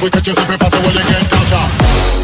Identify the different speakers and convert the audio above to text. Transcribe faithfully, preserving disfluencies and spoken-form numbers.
Speaker 1: if we catch you, sempre faster, well, you can't touch her.